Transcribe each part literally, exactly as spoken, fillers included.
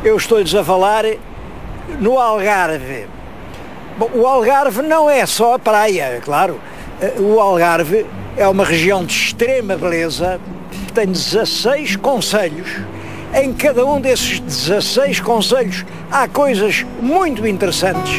eu estou-lhes a falar no Algarve. Bom, o Algarve não é só a praia, é claro. O Algarve é uma região de extrema beleza, tem dezasseis concelhos. Em cada um desses dezasseis concelhos há coisas muito interessantes.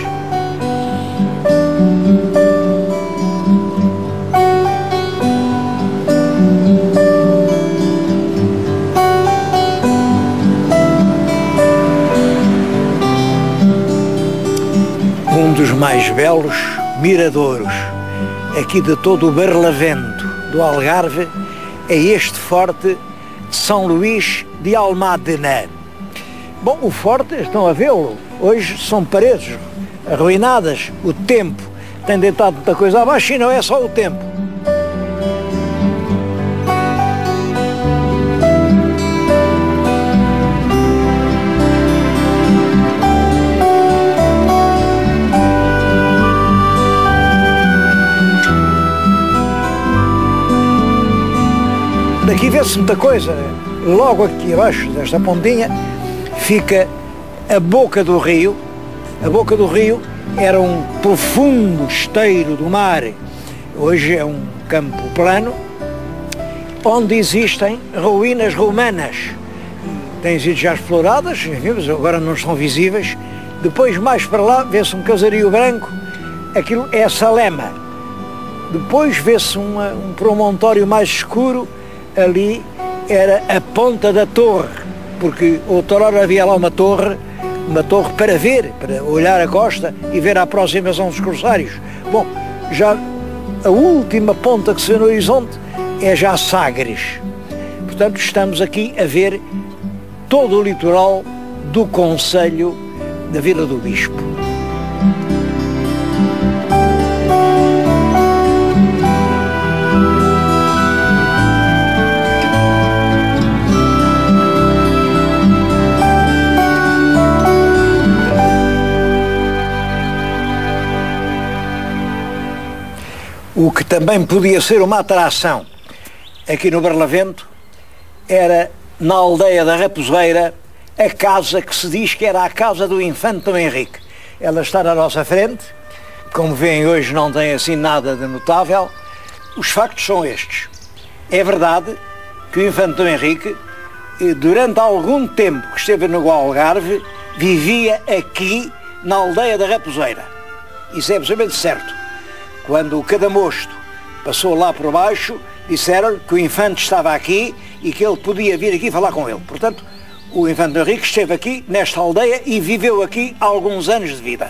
Um dos mais belos miradouros aqui de todo o Barlavento do Algarve é este forte de São Luís de Almadena. Bom, o forte, estão a vê-lo, hoje são paredes arruinadas, o tempo tem deitado muita coisa abaixo e não é só o tempo. Daqui vê-se muita coisa. Logo aqui abaixo desta pontinha fica a boca do rio. A boca do rio era um profundo esteiro do mar. Hoje é um campo plano, onde existem ruínas romanas. Têm sido já exploradas, mas agora não estão visíveis. Depois, mais para lá, vê-se um casario branco. Aquilo é a Salema. Depois vê-se um promontório mais escuro. Ali era a ponta da torre, porque outrora havia lá uma torre, uma torre para ver, para olhar a costa e ver a aproximação dos corsários. Bom, já a última ponta que se vê no horizonte é já Sagres. Portanto, estamos aqui a ver todo o litoral do concelho da Vila do Bispo. O que também podia ser uma atração aqui no Barlavento era, na aldeia da Raposeira, a casa que se diz que era a casa do infante Dom Henrique. Ela está na nossa frente, como veem hoje não tem assim nada de notável. Os factos são estes. É verdade que o infante Dom Henrique, durante algum tempo que esteve no Algarve, vivia aqui na aldeia da Raposeira. Isso é absolutamente certo. Quando o Cadamosto passou lá por baixo, disseram-lhe que o infante estava aqui e que ele podia vir aqui falar com ele. Portanto, o infante Henrique esteve aqui, nesta aldeia, e viveu aqui alguns anos de vida.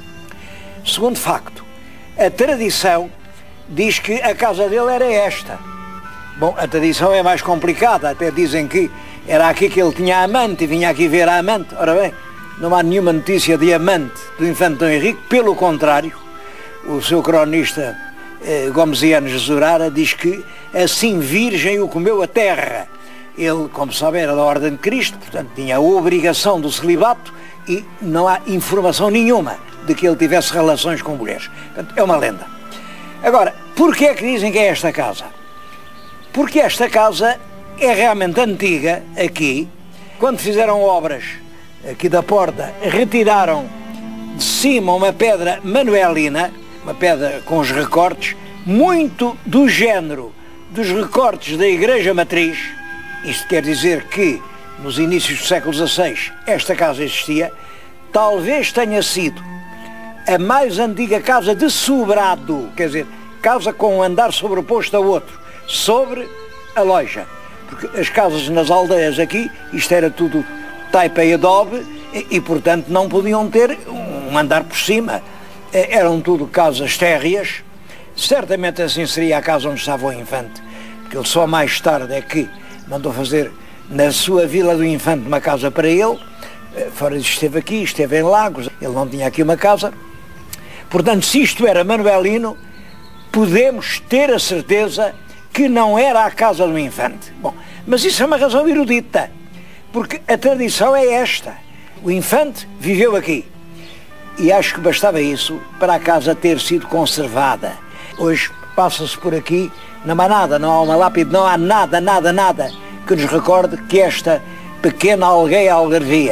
Segundo facto, a tradição diz que a casa dele era esta. Bom, a tradição é mais complicada, até dizem que era aqui que ele tinha amante e vinha aqui ver a amante. Ora bem, não há nenhuma notícia de amante do infante Dom Henrique, pelo contrário. O seu cronista eh, Gomesiano Jesurara diz que assim virgem o comeu a terra. Ele, como sabe, era da Ordem de Cristo, portanto tinha a obrigação do celibato e não há informação nenhuma de que ele tivesse relações com mulheres. Portanto, é uma lenda. Agora, porquê é que dizem que é esta casa? Porque esta casa é realmente antiga aqui. Quando fizeram obras aqui da porta, retiraram de cima uma pedra manuelina, uma pedra com os recortes, muito do género dos recortes da Igreja Matriz. Isto quer dizer que, nos inícios do século dezasseis, esta casa existia. Talvez tenha sido a mais antiga casa de sobrado, quer dizer, casa com um andar sobreposto a outro, sobre a loja. Porque as casas nas aldeias aqui, isto era tudo taipa e adobe, e, e portanto não podiam ter um andar por cima. Eram tudo casas térreas. Certamente assim seria a casa onde estava o infante, porque ele só mais tarde é que mandou fazer na sua Vila do Infante uma casa para ele. Fora disso, esteve aqui, esteve em Lagos, ele não tinha aqui uma casa. Portanto, se isto era manuelino, podemos ter a certeza que não era a casa do infante. Bom, mas isso é uma razão erudita, porque a tradição é esta. O infante viveu aqui. E acho que bastava isso para a casa ter sido conservada. Hoje passa-se por aqui, não há nada, não há uma lápide, não há nada, nada, nada que nos recorde que esta pequena aldeia algarvia,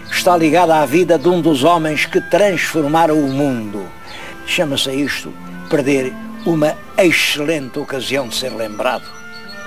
está ligada à vida de um dos homens que transformaram o mundo. Chama-se a isto perder uma excelente ocasião de ser lembrado.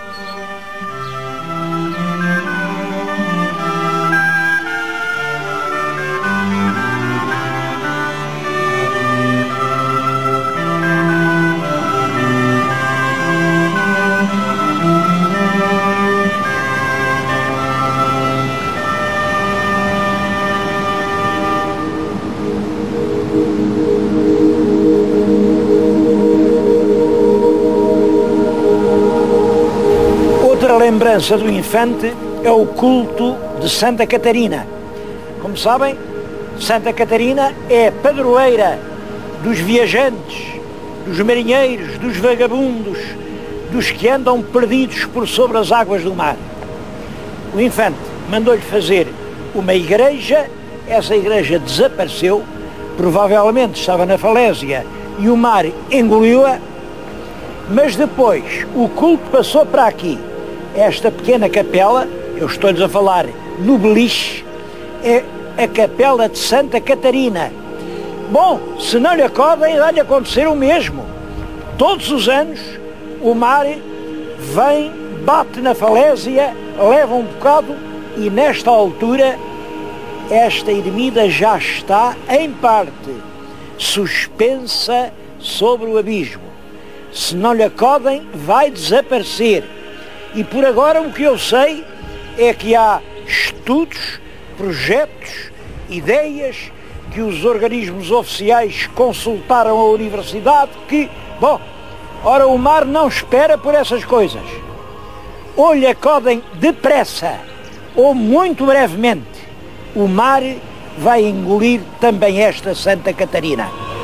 Outra lembrança do infante é o culto de Santa Catarina. Como sabem, Santa Catarina é a padroeira dos viajantes, dos marinheiros, dos vagabundos, dos que andam perdidos por sobre as águas do mar. O infante mandou-lhe fazer uma igreja, essa igreja desapareceu, provavelmente estava na falésia e o mar engoliu-a, mas depois o culto passou para aqui. Esta pequena capela, eu estou-lhes a falar no beliche, é a capela de Santa Catarina. Bom, se não lhe acordem, vai-lhe acontecer o mesmo. Todos os anos o mar vem, bate na falésia, leva um bocado e nesta altura esta ermida já está em parte suspensa sobre o abismo. Se não lhe acordem, vai desaparecer. E por agora o que eu sei é que há estudos, projetos, ideias que os organismos oficiais consultaram a universidade que, bom, ora o mar não espera por essas coisas. Ou lhe acodem depressa, ou muito brevemente, o mar vai engolir também esta Santa Catarina.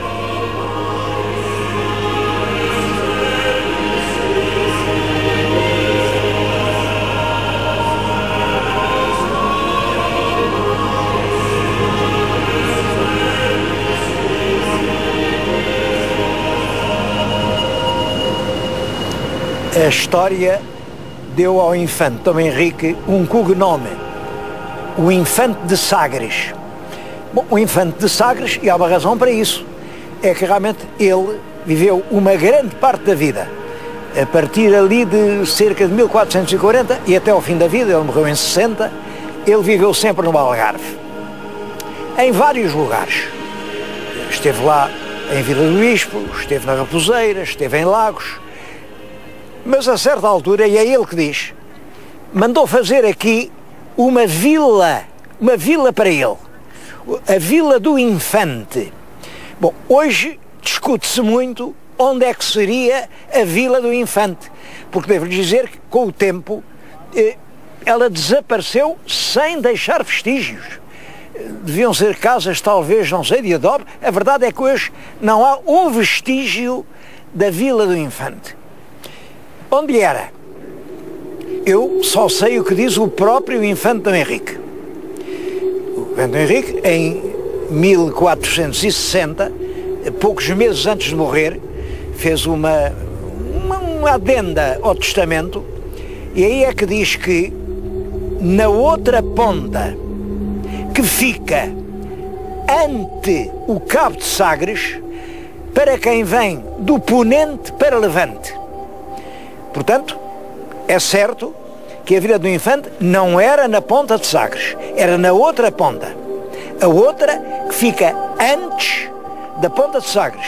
A história deu ao infante Dom Henrique um cognome, o Infante de Sagres. Bom, o Infante de Sagres, e há uma razão para isso, é que realmente ele viveu uma grande parte da vida, a partir ali de cerca de mil quatrocentos e quarenta e até ao fim da vida, ele morreu em sessenta, ele viveu sempre no Algarve, em vários lugares. Esteve lá em Vila do Bispo, esteve na Raposeira, esteve em Lagos, mas a certa altura, e é ele que diz, mandou fazer aqui uma vila, uma vila para ele, a Vila do Infante. Bom, hoje discute-se muito onde é que seria a Vila do Infante, porque devo dizer que com o tempo eh, ela desapareceu sem deixar vestígios. Deviam ser casas talvez, não sei, de adobe. A verdade é que hoje não há um vestígio da Vila do Infante. Onde era? Eu só sei o que diz o próprio infante Dom Henrique. O infante Dom Henrique, em mil quatrocentos e sessenta, poucos meses antes de morrer, fez uma, uma, uma adenda ao testamento, e aí é que diz que na outra ponta que fica ante o Cabo de Sagres, para quem vem do Ponente para Levante. Portanto, é certo que a Vila do Infante não era na ponta de Sagres, era na outra ponta. A outra que fica antes da ponta de Sagres.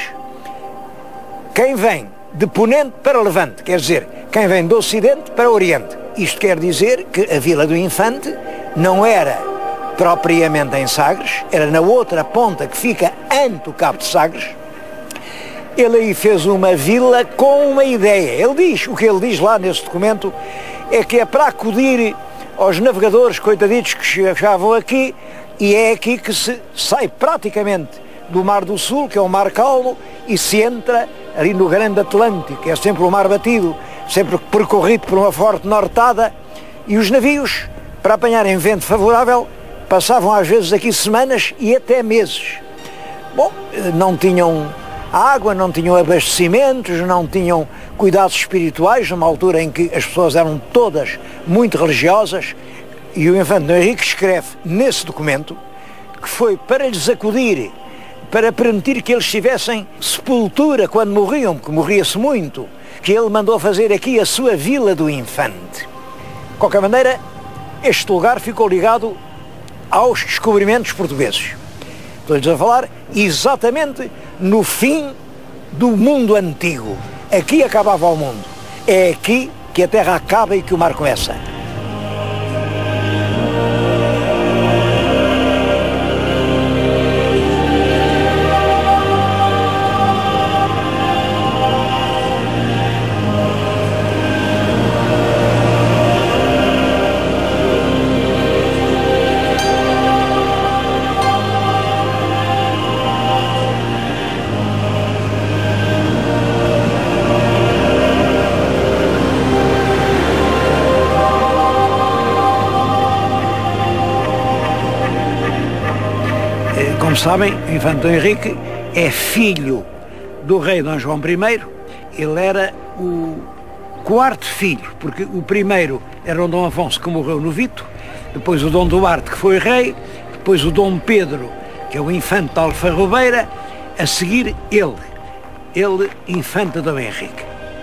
Quem vem de Ponente para Levante, quer dizer, quem vem do Ocidente para o Oriente. Isto quer dizer que a Vila do Infante não era propriamente em Sagres, era na outra ponta que fica ante o Cabo de Sagres. Ele aí fez uma vila com uma ideia. Ele diz, o que ele diz lá nesse documento, é que é para acudir aos navegadores coitaditos que chegavam aqui, e é aqui que se sai praticamente do Mar do Sul, que é o Mar Calmo, e se entra ali no Grande Atlântico, que é sempre o mar batido, sempre percorrido por uma forte nortada, e os navios, para apanharem vento favorável, passavam às vezes aqui semanas e até meses. Bom, não tinham água, não tinham abastecimentos, não tinham cuidados espirituais, numa altura em que as pessoas eram todas muito religiosas, e o infante Dom Henrique escreve nesse documento que foi para lhes acudir, para permitir que eles tivessem sepultura quando morriam, porque morria-se muito, que ele mandou fazer aqui a sua Vila do Infante. De qualquer maneira, este lugar ficou ligado aos descobrimentos portugueses. Estou-lhes a falar exatamente no fim do mundo antigo. Aqui acabava o mundo. É aqui que a terra acaba e que o mar começa. Como sabem, o infante Dom Henrique é filho do rei Dom João primeiro. Ele era o quarto filho, porque o primeiro era o Dom Afonso, que morreu no Vito, depois o Dom Duarte, que foi rei, depois o Dom Pedro, que é o infante de Alfarrobeira, a seguir ele, ele, infante Dom Henrique.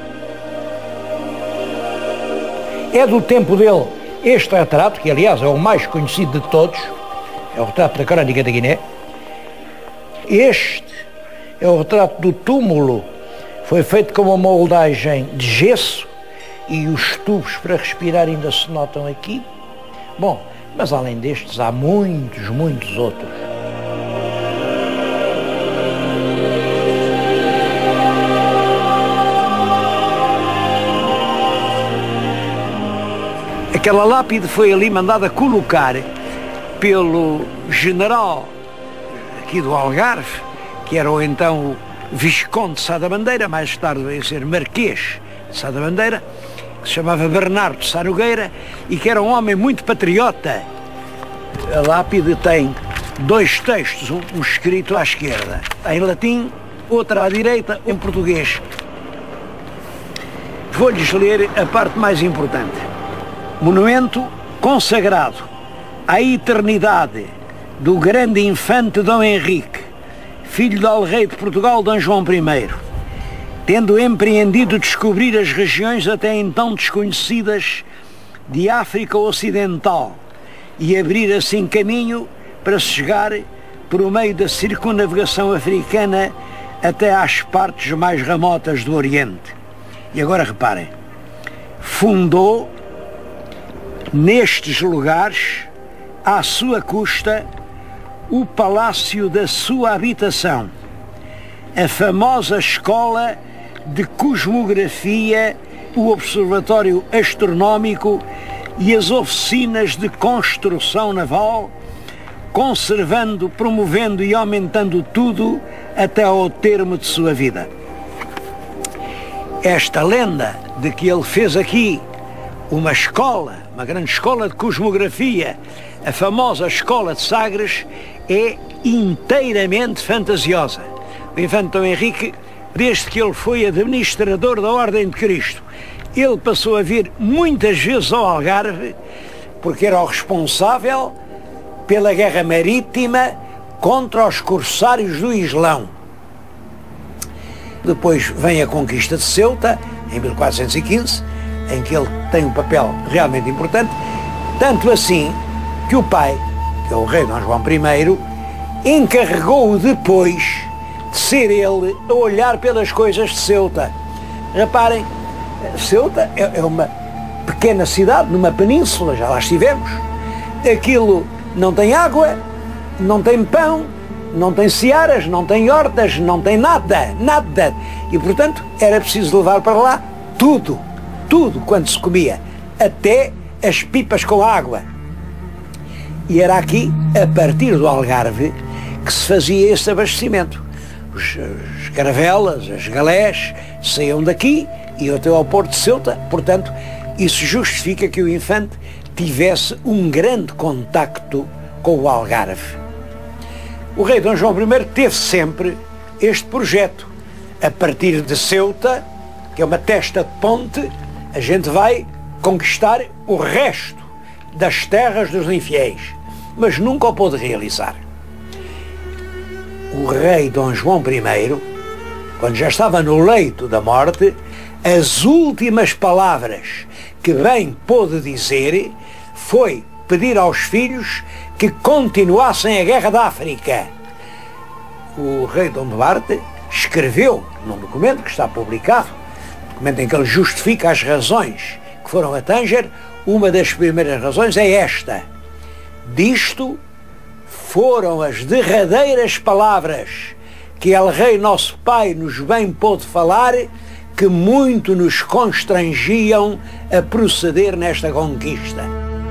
É do tempo dele este retrato, que aliás é o mais conhecido de todos, é o retrato da Crónica da Guiné. Este é o retrato do túmulo, foi feito com uma moldagem de gesso e os tubos para respirar ainda se notam aqui. Bom, mas além destes há muitos, muitos outros. Aquela lápide foi ali mandada colocar pelo general aqui do Algarve, que era o então Visconde de Sá da Bandeira, mais tarde veio ser Marquês de Sá da Bandeira, que se chamava Bernardo de Sá Nogueira e que era um homem muito patriota. A lápide tem dois textos, um, um escrito à esquerda, em latim, outro à direita, em português. Vou-lhes ler a parte mais importante. Monumento consagrado à eternidade do grande infante Dom Henrique, filho do El-Rei de Portugal Dom João primeiro, tendo empreendido descobrir as regiões até então desconhecidas de África Ocidental e abrir assim caminho para se chegar por meio da circunnavegação africana até às partes mais remotas do Oriente. E agora reparem, fundou nestes lugares, à sua custa, o palácio da sua habitação, a famosa escola de cosmografia, o observatório astronómico e as oficinas de construção naval, conservando, promovendo e aumentando tudo até ao termo de sua vida. Esta lenda de que ele fez aqui uma escola, uma grande escola de cosmografia, a famosa escola de Sagres, é inteiramente fantasiosa. O infante Dom Henrique, desde que ele foi administrador da Ordem de Cristo, ele passou a vir muitas vezes ao Algarve, porque era o responsável pela guerra marítima contra os corsários do Islão. Depois vem a conquista de Ceuta, em mil quatrocentos e quinze, em que ele tem um papel realmente importante, tanto assim que o pai, que é o rei Dom João primeiro, encarregou-o depois de ser ele a olhar pelas coisas de Ceuta. Reparem, Ceuta é uma pequena cidade numa península, já lá estivemos. Aquilo não tem água, não tem pão, não tem searas, não tem hortas, não tem nada, nada. E, portanto, era preciso levar para lá tudo, tudo quanto se comia, até as pipas com água. E era aqui, a partir do Algarve, que se fazia esse abastecimento. Os, as caravelas, as galés, saíam daqui e iam até ao Porto de Ceuta. Portanto, isso justifica que o infante tivesse um grande contacto com o Algarve. O rei Dom João primeiro teve sempre este projeto. A partir de Ceuta, que é uma testa de ponte, a gente vai conquistar o resto das terras dos infiéis, mas nunca o pôde realizar. o rei Dom João I, quando já estava no leito da morte, as últimas palavras que bem pôde dizer foi pedir aos filhos que continuassem a Guerra da África. O rei Dom Duarte escreveu num documento que está publicado, documento em que ele justifica as razões que foram a Tânger. Uma das primeiras razões é esta: disto foram as derradeiras palavras que El Rei Nosso Pai nos bem pôde falar, que muito nos constrangiam a proceder nesta conquista.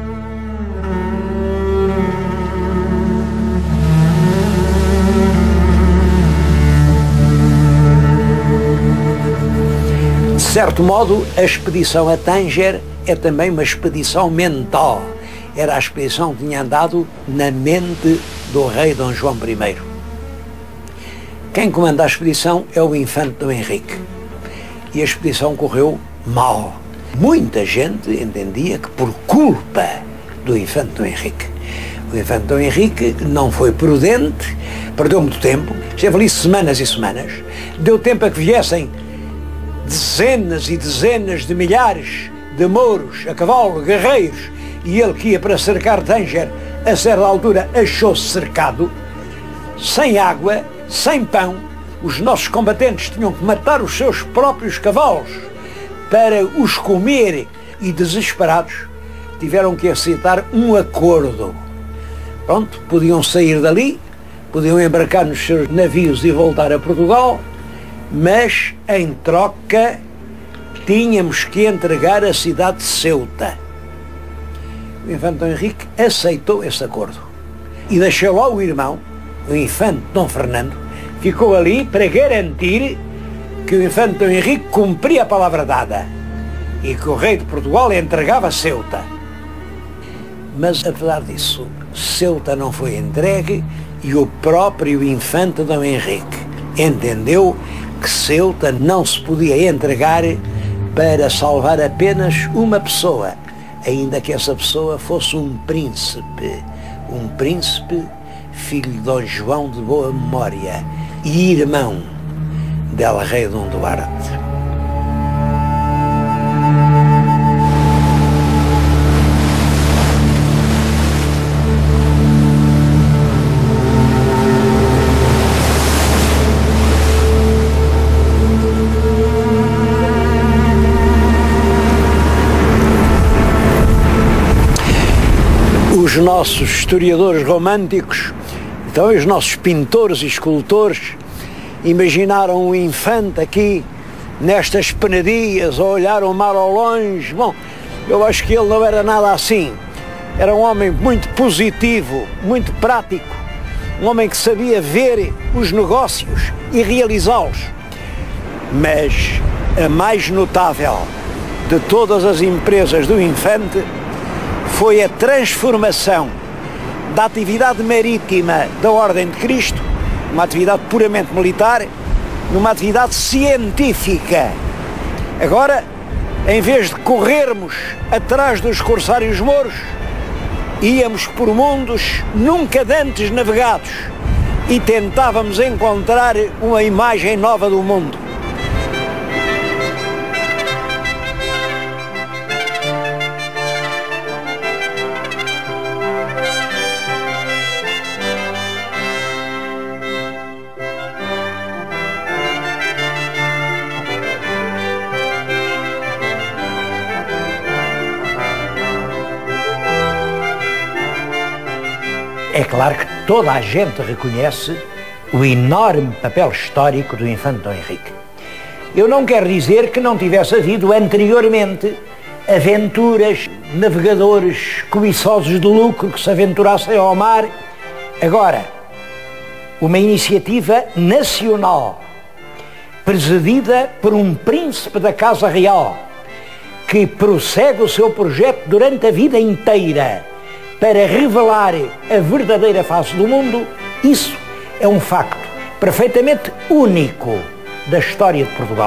De certo modo, a expedição a Tânger é também uma expedição mental. Era a expedição que tinha andado na mente do rei Dom João I. Quem comanda a expedição é o infante Dom Henrique. E a expedição correu mal. Muita gente entendia que por culpa do infante Dom Henrique. O infante Dom Henrique não foi prudente, perdeu muito tempo, esteve ali semanas e semanas, deu tempo a que viessem dezenas e dezenas de milhares de mouros a cavalo, guerreiros, e ele que ia para cercar Tânger, a certa altura achou-se cercado, sem água, sem pão. Os nossos combatentes tinham que matar os seus próprios cavalos para os comer e, desesperados, tiveram que aceitar um acordo. Pronto, podiam sair dali, podiam embarcar nos seus navios e voltar a Portugal, mas em troca tínhamos que entregar a cidade de Ceuta. O infante Dom Henrique aceitou esse acordo e deixou lá o irmão, o infante Dom Fernando, ficou ali para garantir que o infante Dom Henrique cumpria a palavra dada e que o rei de Portugal entregava Ceuta. Mas, apesar disso, Ceuta não foi entregue e o próprio infante Dom Henrique entendeu que Ceuta não se podia entregar para salvar apenas uma pessoa, ainda que essa pessoa fosse um príncipe, um príncipe filho de Dom João de boa memória e irmão del Rei Dom Duarte. Os nossos historiadores românticos, então os nossos pintores e escultores, imaginaram o infante aqui nestas penedias a olhar o mar ao longe. Bom, eu acho que ele não era nada assim. Era um homem muito positivo, muito prático, um homem que sabia ver os negócios e realizá-los. Mas a mais notável de todas as empresas do infante foi a transformação da atividade marítima da Ordem de Cristo, uma atividade puramente militar, numa atividade científica. Agora, em vez de corrermos atrás dos corsários mouros, íamos por mundos nunca antes navegados e tentávamos encontrar uma imagem nova do mundo. É claro que toda a gente reconhece o enorme papel histórico do infante Dom Henrique. Eu não quero dizer que não tivesse havido anteriormente aventuras, navegadores cobiçosos de lucro que se aventurassem ao mar. Agora, uma iniciativa nacional, presidida por um príncipe da Casa Real, que prossegue o seu projeto durante a vida inteira, para revelar a verdadeira face do mundo, isso é um facto perfeitamente único da história de Portugal.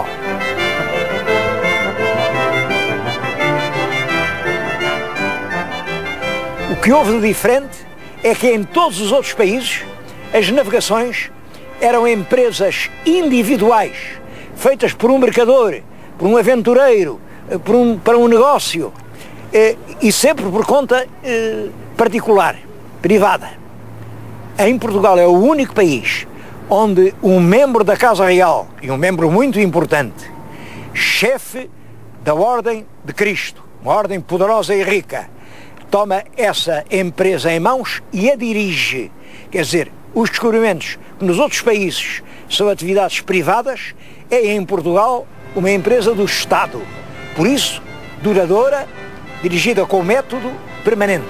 O que houve de diferente é que em todos os outros países as navegações eram empresas individuais, feitas por um mercador, por um aventureiro, por um, para um negócio, eh, e sempre por conta eh, particular, privada. Em Portugal é o único país onde um membro da Casa Real, e um membro muito importante, chefe da Ordem de Cristo, uma ordem poderosa e rica, toma essa empresa em mãos e a dirige. Quer dizer, os descobrimentos que nos outros países são atividades privadas, é em Portugal uma empresa do Estado. Por isso, duradoura, dirigida com método permanente.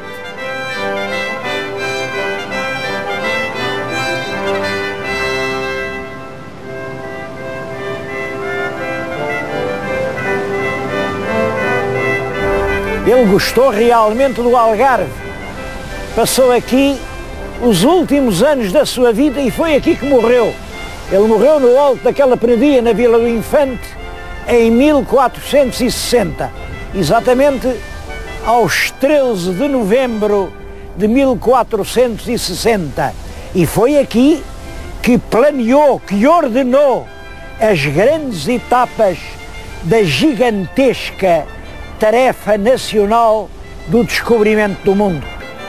Ele gostou realmente do Algarve. Passou aqui os últimos anos da sua vida e foi aqui que morreu. Ele morreu no alto daquela penedia na Vila do Infante em mil quatrocentos e sessenta, exatamente aos treze de novembro de mil quatrocentos e sessenta. E foi aqui que planeou, que ordenou as grandes etapas da gigantesca tarefa nacional do descobrimento do mundo.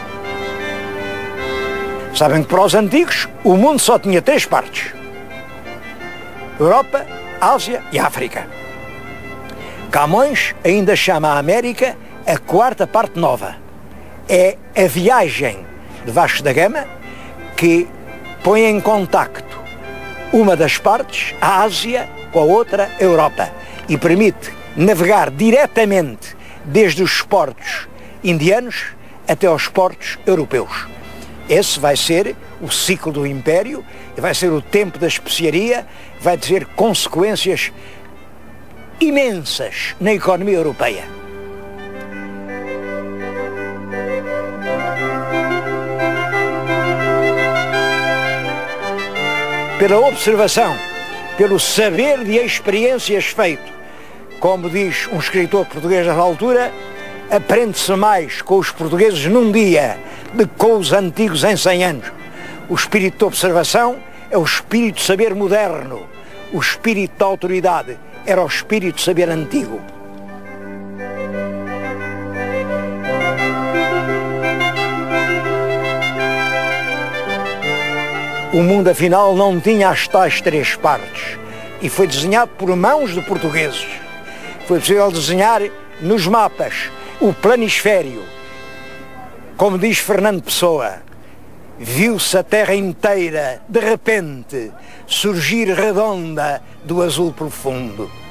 Sabem que para os antigos o mundo só tinha três partes: Europa, Ásia e África. Camões ainda chama a América a quarta parte nova. É a viagem de Vasco da Gama que põe em contacto uma das partes, a Ásia, com a outra, a Europa, e permite navegar diretamente desde os portos indianos até aos portos europeus. Esse vai ser o ciclo do Império, vai ser o tempo da especiaria, vai ter consequências imensas na economia europeia. Pela observação, pelo saber de experiências feito, como diz um escritor português da altura, aprende-se mais com os portugueses num dia do que com os antigos em cem anos. O espírito de observação é o espírito de saber moderno. O espírito da autoridade era o espírito de saber antigo. O mundo, afinal, não tinha as tais três partes e foi desenhado por mãos de portugueses. Foi possível desenhar nos mapas o planisfério. Como diz Fernando Pessoa, viu-se a terra inteira, de repente, surgir redonda do azul profundo.